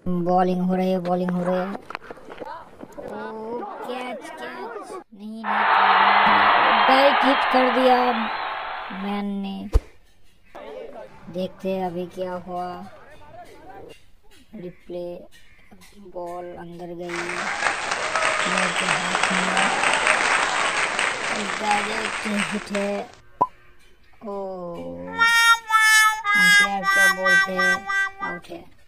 Bowling हो रही है, बॉलिंग हो रही है। ओ कैच कैच, नहीं डाइट हिट कर दिया मैन ने। देखते हैं अभी क्या हुआ। रिप्ले, बॉल अंदर गई के हाथ में, डायरेक्ट हिट है। ओ अंपायर क्या बोलते हैं, आउट है।